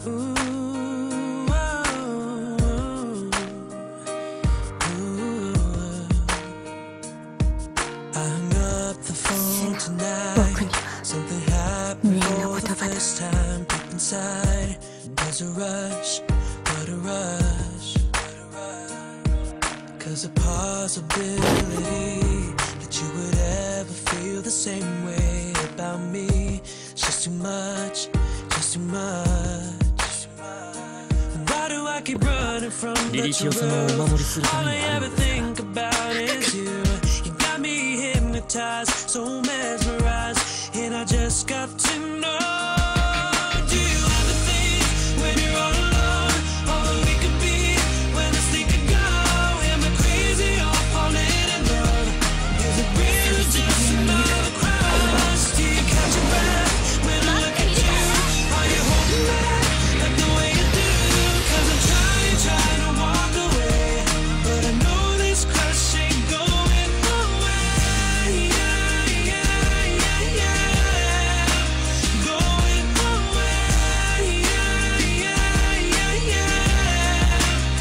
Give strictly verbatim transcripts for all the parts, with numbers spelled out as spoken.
There's a possibility that you would ever feel the same way about me. It's just too much, just too much. Why do I keep running from the truth? All I ever think about is you. You got me hypnotized, so mesmerized, and I just got to know. Do you ever think when you're all alone, all that we could be, when this thing could go? Am I crazy or falling in love? Is it real or just another crush? Do you catch your breath when I look at you? Are you holding back like the way you do? Cause I'm trying, trying to walk away, but I know this crush ain't going away. Yeah, yeah, yeah, yeah. Going away. Yeah, yeah, yeah, yeah.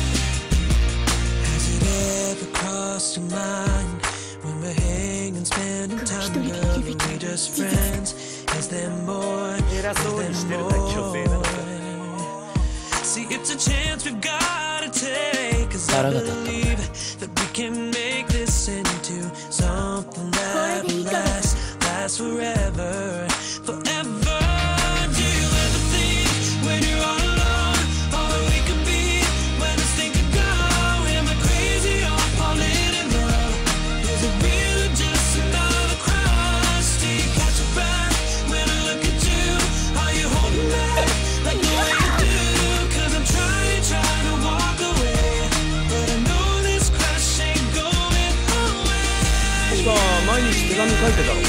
Has it ever crossed your mind when we're hanging, spending time together, we just friends? Is there more? Is there more? See, it's a chance we've gotta take, cause I believe that we can make this into something that will last, last forever, forever. Do you ever think when you're all alone, all that we could be, when this thing could go? Am I crazy or falling in love? Is it real or just another crush? Do you catch your breath when I look at you? Are you holding back like the way you do? Cause I'm trying, trying to walk away, but I know this crush ain't going away. 確か毎日手紙書いてたろ。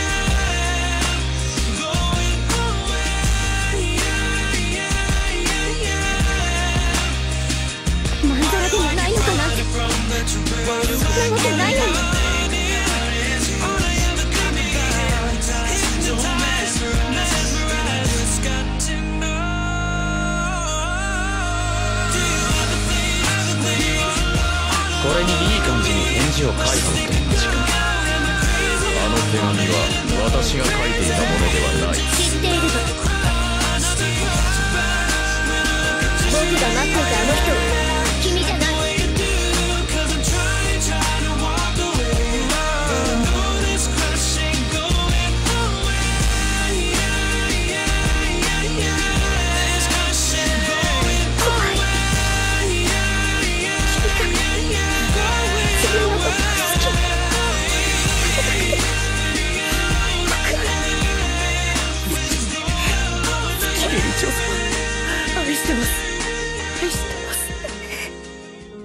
まんざらでもないのかな。そんなわけないのに。 これにいい感じに返事を書いておけん時間。あの手紙は私が書いていたもの